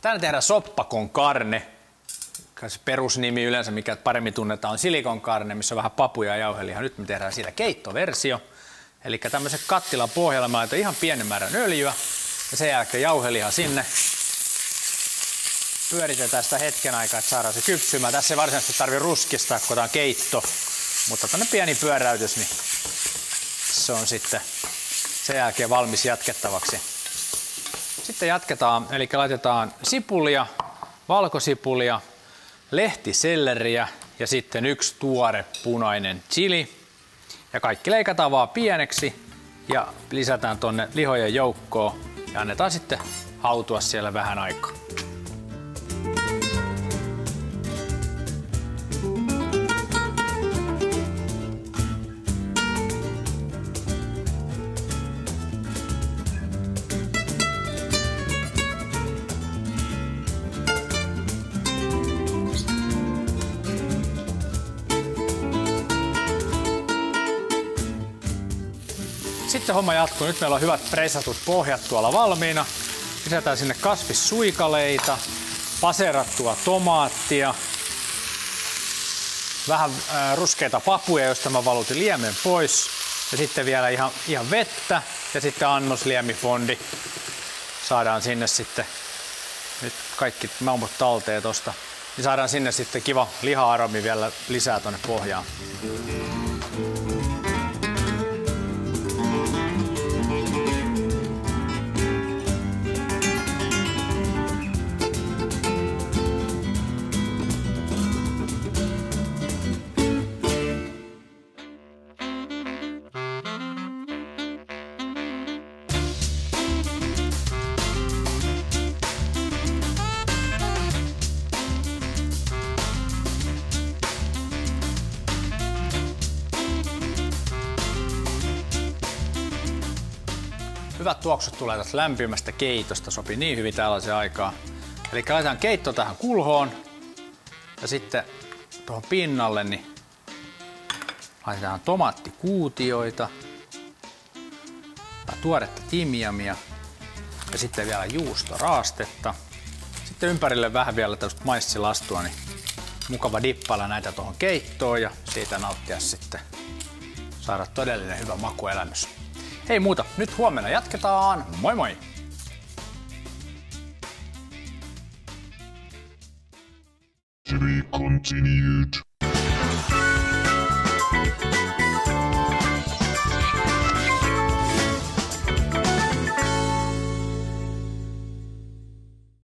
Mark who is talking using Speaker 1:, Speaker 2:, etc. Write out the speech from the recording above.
Speaker 1: Täällä tehdään soppa con carne. Se perusnimi yleensä, mikä paremmin tunnetaan, on silicon carne, missä on vähän papuja ja jauhelihaa. Nyt me tehdään siitä keittoversio. Eli tämmöisen kattilan pohjalla mä laitan ihan pienen määrän öljyä ja sen jälkeen jauhelihaa sinne. Pyöritetään sitä hetken aikaa, että saadaan se kypsymään. Tässä ei varsinaisesti tarvitse ruskistaa, kun tämä on keitto, mutta tämmöinen pieni pyöräytys, niin se on sitten sen jälkeen valmis jatkettavaksi. Sitten jatketaan, eli laitetaan sipulia, valkosipulia, lehtiselleriä ja sitten 1 tuore punainen chili. Ja kaikki leikataan vaan pieneksi ja lisätään tonne lihojen joukkoon ja annetaan sitten hautua siellä vähän aikaa. Sitten homma jatkuu. Nyt meillä on hyvät preisatut pohjat tuolla valmiina. Lisätään sinne kasvissuikaleita, paserattua tomaattia, vähän ruskeita papuja, joista mä valutin liemen pois. Ja sitten vielä ihan vettä ja sitten annos liemifondi. Saadaan sinne sitten, nyt kaikki maumut talteen tosta, niin saadaan sinne sitten kiva liha-aromi vielä lisää tonne pohjaan. Hyvät tuoksut tulee tästä lämpimästä keitosta, sopii niin hyvin tällaisen aikaan. Eli laitetaan keitto tähän kulhoon ja sitten tuohon pinnalle niin laitetaan tomaattikuutioita, tuoretta timjamia ja sitten vielä juustoraastetta. Sitten ympärille vähän vielä tällaista maissilastua, niin mukava dippailla näitä tuohon keittoon ja siitä nauttia sitten, saada todellinen hyvä makuelämys. Ei muuta, nyt huomenna jatketaan. Moi moi!
Speaker 2: To be continued.